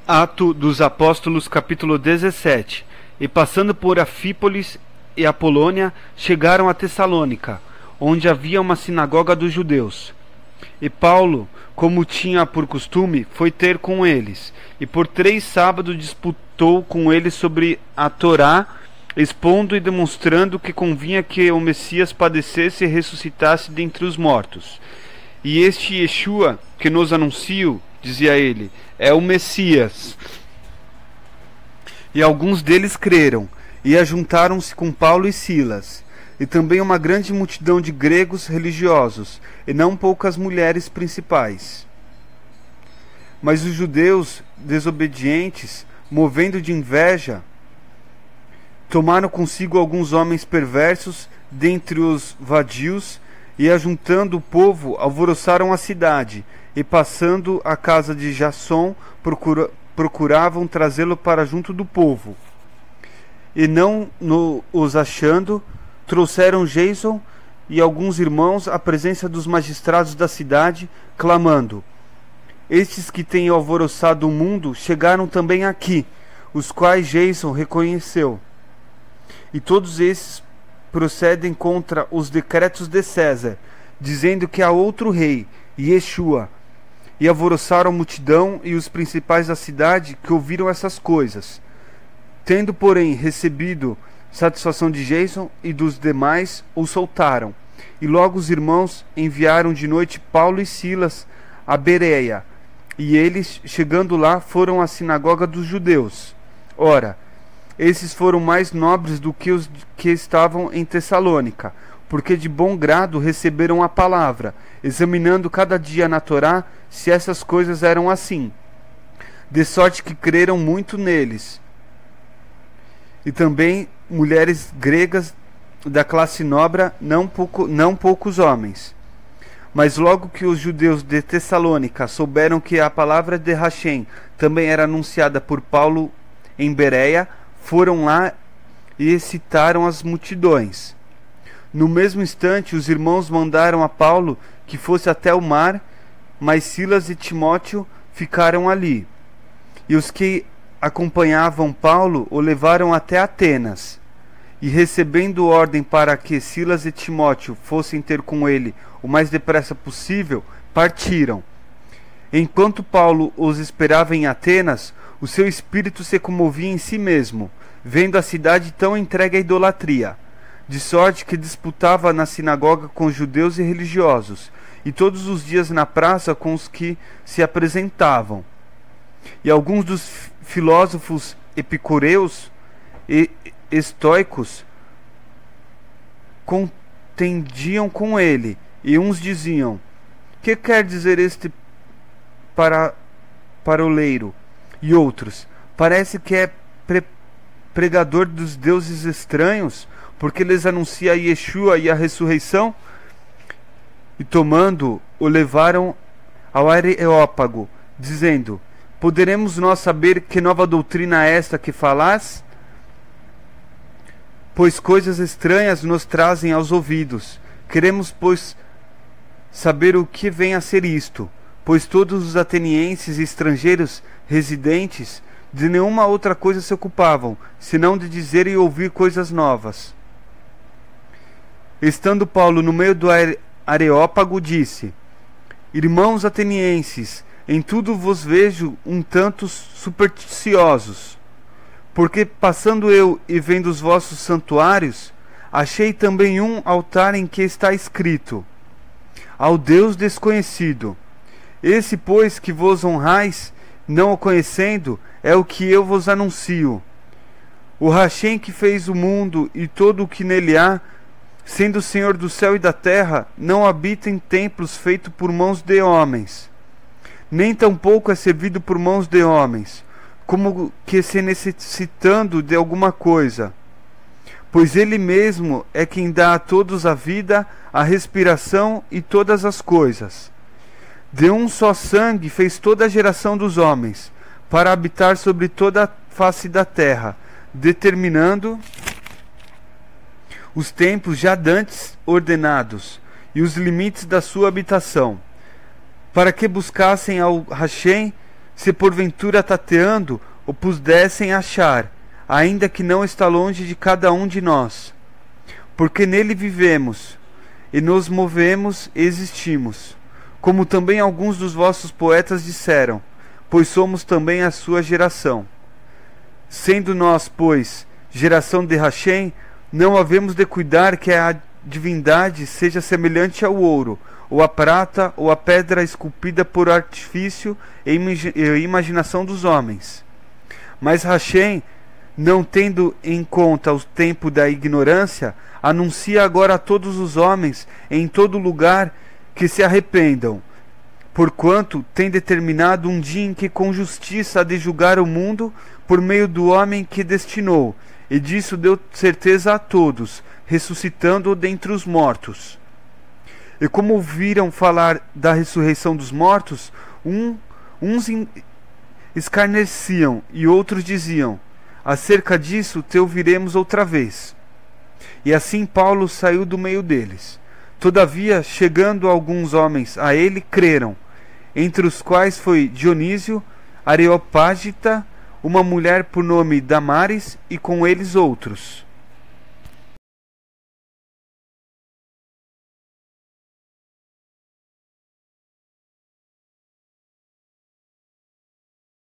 Atos dos Apóstolos, capítulo 17. E passando por Anfípolis e Apolônia, chegaram a Tessalônica, onde havia uma sinagoga dos judeus. E Paulo, como tinha por costume, foi ter com eles, e por 3 sábados disputou com eles sobre a Torá, expondo e demonstrando que convinha que o Messias padecesse e ressuscitasse dentre os mortos. E este Yeshua, que nos anuncio, dizia ele, é o Messias. E alguns deles creram, e ajuntaram-se com Paulo e Silas, e também uma grande multidão de gregos religiosos, e não poucas mulheres principais. Mas os judeus desobedientes, movendo de inveja, tomaram consigo alguns homens perversos dentre os vadios, e ajuntando o povo, alvoroçaram a cidade, e passando a casa de Jasson, procuravam trazê-lo para junto do povo. E não os achando, trouxeram Jason e alguns irmãos à presença dos magistrados da cidade, clamando: estes que têm alvoroçado o mundo chegaram também aqui, os quais Jason reconheceu. E todos esses procedem contra os decretos de César, dizendo que há outro rei, Yeshua. E alvoroçaram a multidão e os principais da cidade que ouviram essas coisas. Tendo, porém, recebido satisfação de Jason e dos demais, o soltaram. E logo os irmãos enviaram de noite Paulo e Silas a Bereia. E eles, chegando lá, foram à sinagoga dos judeus. Ora, esses foram mais nobres do que os que estavam em Tessalônica, porque de bom grado receberam a palavra, examinando cada dia na Torá se essas coisas eram assim, de sorte que creram muito neles. E também mulheres gregas da classe nobre, não poucos homens. Mas logo que os judeus de Tessalônica souberam que a palavra de Hashem também era anunciada por Paulo em Bereia, foram lá e excitaram as multidões. No mesmo instante, os irmãos mandaram a Paulo que fosse até o mar, mas Silas e Timóteo ficaram ali. E os que acompanhavam Paulo o levaram até Atenas. E recebendo ordem para que Silas e Timóteo fossem ter com ele o mais depressa possível, partiram. Enquanto Paulo os esperava em Atenas, o seu espírito se comovia em si mesmo, vendo a cidade tão entregue à idolatria, de sorte que disputava na sinagoga com judeus e religiosos, e todos os dias na praça com os que se apresentavam. E alguns dos filósofos epicureus e estoicos contendiam com ele, e uns diziam: que quer dizer este paroleiro? E outros: parece que é pregador dos deuses estranhos, porque lhes anuncia Yeshua e a ressurreição. E tomando, o levaram ao Areópago, dizendo: poderemos nós saber que nova doutrina é esta que falás? Pois coisas estranhas nos trazem aos ouvidos. Queremos, pois, saber o que vem a ser isto, pois todos os atenienses e estrangeiros residentes de nenhuma outra coisa se ocupavam, senão de dizer e ouvir coisas novas. Estando Paulo no meio do Areópago, disse: irmãos atenienses, em tudo vos vejo um tanto supersticiosos, porque passando eu e vendo os vossos santuários, achei também um altar em que está escrito: ao Deus desconhecido. Esse, pois, que vos honrais, não o conhecendo, é o que eu vos anuncio. O Hashem que fez o mundo e todo o que nele há, sendo o Senhor do céu e da terra, não habita em templos feitos por mãos de homens, nem tampouco é servido por mãos de homens, como que se necessitando de alguma coisa, pois ele mesmo é quem dá a todos a vida, a respiração e todas as coisas. De um só sangue fez toda a geração dos homens, para habitar sobre toda a face da terra, determinando os tempos já dantes ordenados e os limites da sua habitação, para que buscassem ao Hashem se porventura tateando o pudessem achar, ainda que não está longe de cada um de nós. Porque nele vivemos, e nos movemos e existimos, como também alguns dos vossos poetas disseram, pois somos também a sua geração. Sendo nós, pois, geração de Rachem, não havemos de cuidar que a divindade seja semelhante ao ouro, ou à prata, ou à pedra esculpida por artifício e imaginação dos homens. Mas Rachem, não tendo em conta o tempo da ignorância, anuncia agora a todos os homens, em todo lugar, que se arrependam, porquanto tem determinado um dia em que com justiça há de julgar o mundo por meio do homem que destinou, e disso deu certeza a todos, ressuscitando-o dentre os mortos. E como ouviram falar da ressurreição dos mortos, uns escarneciam e outros diziam: acerca disso te ouviremos outra vez. E assim Paulo saiu do meio deles. Todavia, chegando alguns homens a ele, creram, entre os quais foi Dionísio, Areopágita, uma mulher por nome Damares, e com eles outros.